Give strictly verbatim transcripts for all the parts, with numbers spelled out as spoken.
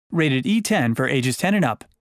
Rated E ten for ages ten and up.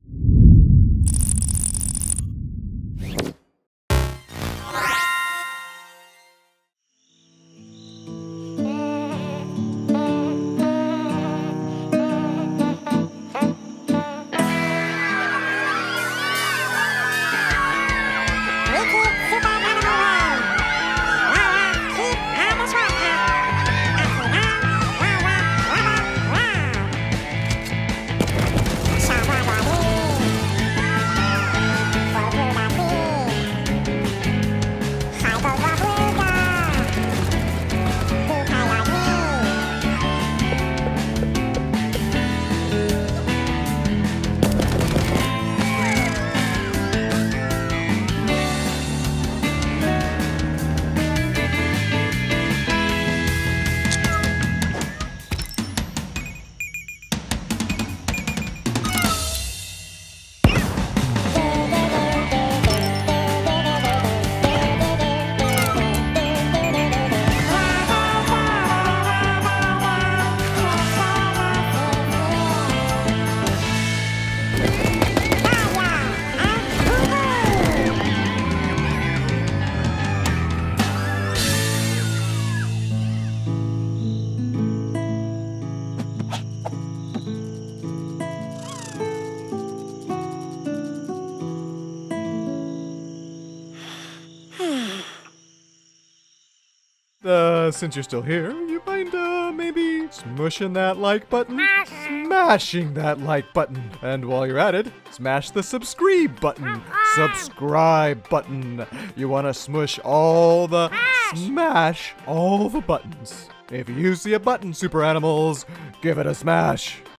Uh, since you're still here, you mind, uh, maybe smushing that like button? Smashing that like button. And while you're at it, smash the subscribe button. Subscribe button. You wanna smush all the, smash all the buttons. If you see a button, super animals, give it a smash.